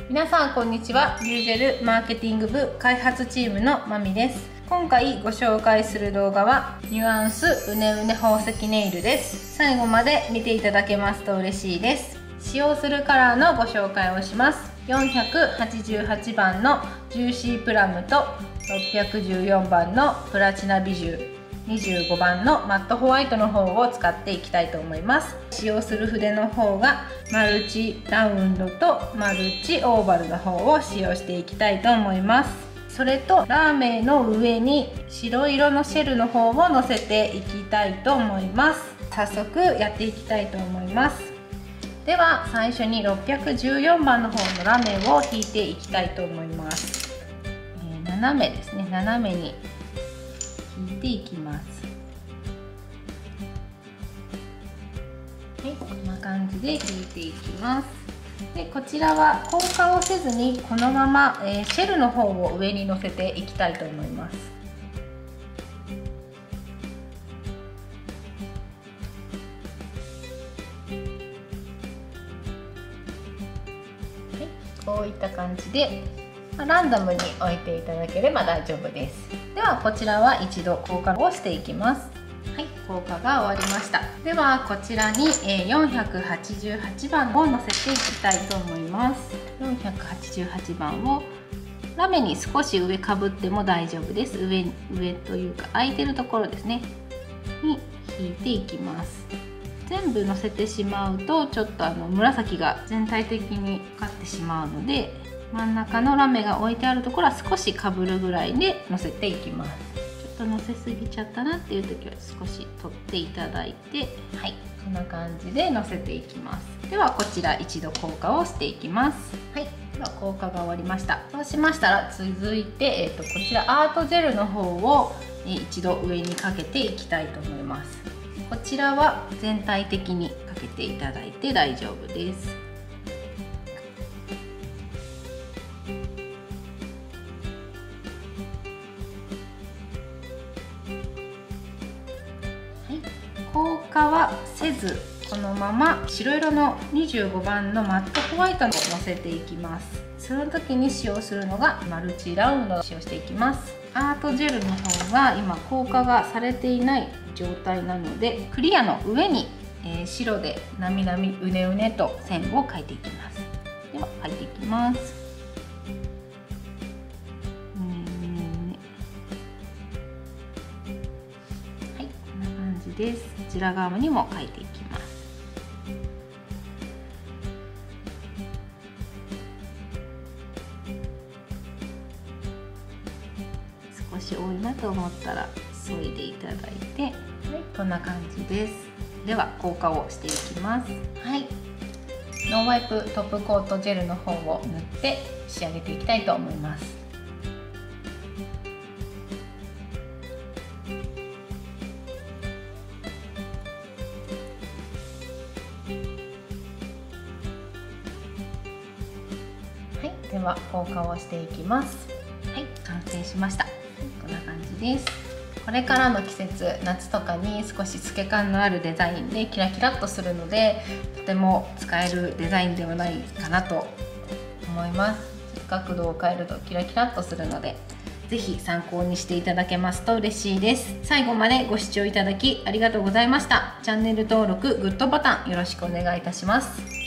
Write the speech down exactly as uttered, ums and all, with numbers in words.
皆さんこんにちは。リュージェルマーケティング部開発チームのまみです。今回ご紹介する動画はニュアンスうねうね宝石ネイルです。最後まで見ていただけますと嬉しいです。使用するカラーのご紹介をします。よんひゃくはちじゅうはちばんのジューシープラムとろっぴゃくじゅうよんばんのプラチナビジュ、にじゅうごばんのマットホワイトの方を使っていきたいと思います。使用する筆の方がマルチラウンドとマルチオーバルの方を使用していきたいと思います。それとラーメンの上に白色のシェルの方をのせていきたいと思います。早速やっていきたいと思います。では最初にろっぴゃくじゅうよんばんの方のラメを引いていきたいと思います。えー、斜めですね、斜めに引いていきます。はい、こんな感じで引いていきます。でこちらは硬化をせずにこのまま、えー、シェルの方を上に乗せていきたいと思います。はい、こういった感じでランダムに置いていただければ大丈夫です。ではこちらは一度硬化をしていきます。はい、硬化が終わりました。ではこちらによんひゃくはちじゅうはちばんをのせていきたいと思います。よんひゃくはちじゅうはちばんをラメに少し上かぶっても大丈夫です。上上というか空いてるところですねに引いていきます。全部のせてしまうとちょっとあの紫が全体的にかかってしまうので、真ん中のラメが置いてあるところは少しかぶるぐらいでのせていきます。ちょっとのせすぎちゃったなっていう時は少し取っていただいて、はい、こんな感じでのせていきます。ではこちら一度硬化をしていきます。はい、では硬化が終わりました。そうしましたら続いて、えー、とこちらアートジェルの方を一度上にかけていきたいと思います。こちらは全体的にかけていただいて大丈夫です。硬化はせずこのまま白色のにじゅうごばんのマットホワイトをのせていきます。その時に使用するのがマルチラウンドを使用していきます。アートジェルの方が今硬化がされていない状態なのでクリアの上に、えー、白でなみなみうねうねと線を描いていきます。では描いていきます。です。こちら側にも描いていきます。少し多いなと思ったら削いでいただいて、はい、こんな感じです。では硬化をしていきます。はい、ノンワイプトップコートジェルの方を塗って仕上げていきたいと思います。では硬化をしていきます。はい、完成しました。こんな感じです。これからの季節、夏とかに少し透け感のあるデザインでキラキラっとするので、とても使えるデザインではないかなと思います。角度を変えるとキラキラっとするので、ぜひ参考にしていただけますと嬉しいです。最後までご視聴いただきありがとうございました。チャンネル登録、グッドボタンよろしくお願いいたします。